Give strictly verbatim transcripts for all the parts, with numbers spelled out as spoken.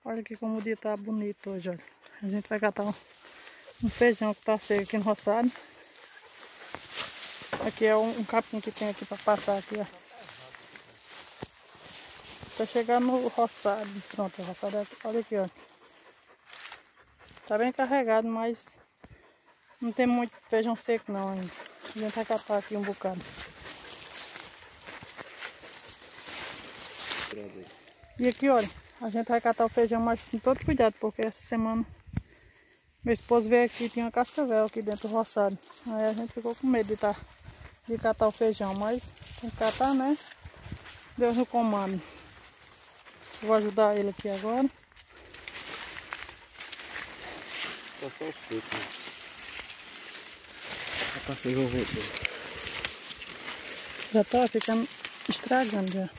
Olha aqui como o dia tá bonito hoje, olha. A gente vai catar um, um feijão que tá seco aqui no roçado. Aqui é um, um capim que tem aqui pra passar aqui, ó. Tá chegando no roçado. Pronto, o roçado é aqui. Olha aqui, ó. Tá bem carregado, mas não tem muito feijão seco não ainda. A gente vai catar aqui um bocado. E aqui, olha, a gente vai catar o feijão, mas com todo cuidado, porque essa semana meu esposo veio aqui e tinha uma cascavel aqui dentro do roçado. Aí a gente ficou com medo de, tá, de catar o feijão, mas tem que catar, né? Deus no comando. Vou ajudar ele aqui agora. Tá só seco, né? Já tá feijão verde. Já tá ficando estragando já.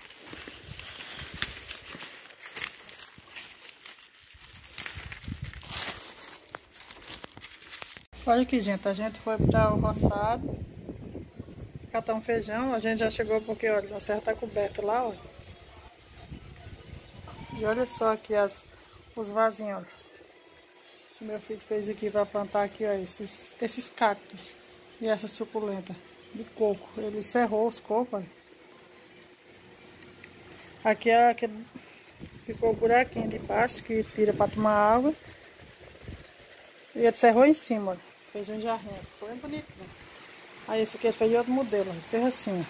Olha aqui, gente, a gente foi para o roçado catar um feijão. A gente já chegou porque, olha, a serra tá coberta lá, olha. E olha só aqui as, os vasinhos, olha. Que meu filho fez aqui para plantar aqui, ó, esses, esses cactos e essa suculenta de coco. Ele cerrou os cocos, olha. Aqui, é, aqui ficou o buraquinho de baixo que tira para tomar água. E ele cerrou em cima, olha. Fez um jarrinho, ficou bem bonito, né? Aí esse aqui ele fez de outro modelo, olha. Fez assim.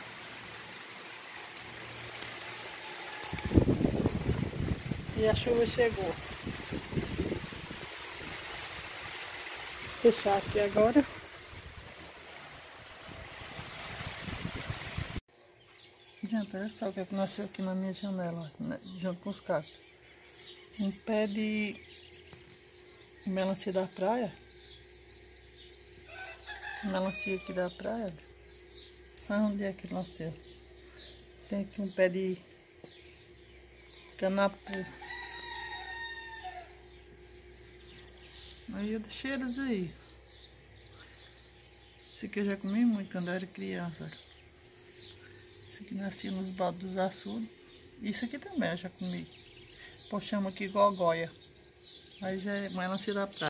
E a chuva chegou. Vou fechar aqui agora. Gente, olha só o que nasceu aqui na minha janela, né, junto com os cactos. Um pé de melancia da praia. Melancia aqui da praia. Ah, onde é que nasceu? Tem aqui um pé de canapu. Aí eu deixei eles aí. Esse aqui eu já comi muito quando eu era criança. Esse aqui nascia nos baldes dos açudes. Isso aqui também eu já comi. O povo chama aqui gogóia. Mas é melancia da praia.